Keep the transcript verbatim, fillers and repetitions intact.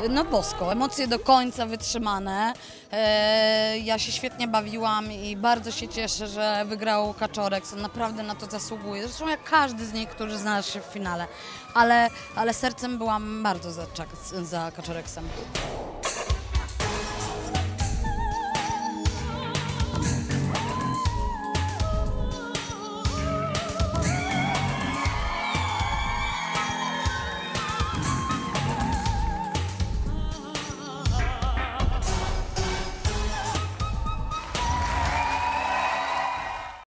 No bosko, emocje do końca wytrzymane. E, ja się świetnie bawiłam i bardzo się cieszę, że wygrał Kaczorek. On naprawdę na to zasługuje. Zresztą jak każdy z nich, którzy znalazł się w finale. Ale, ale sercem byłam bardzo za, za Kaczoreksem.